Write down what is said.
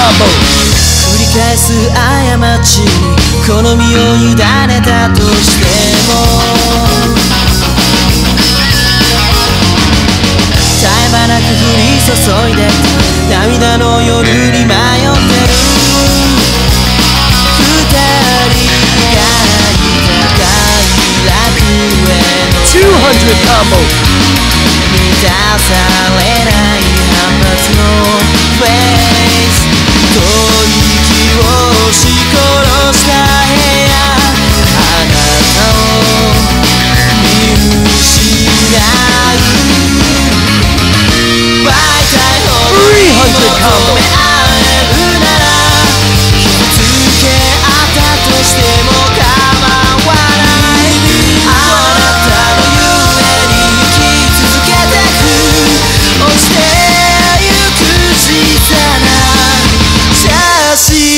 繰り返す過ちに好みを委ねたとしても絶え間なく降り注いで涙の夜に迷ってる二人がいた快楽への 200 combo 満たされない反発のフェイス吐息をし殺した部屋あなたを見失う媒体ほどに求め合えるなら傷つけ合ったとしても構わないあなたの夢に生き続けてく落ちてゆく小さな写真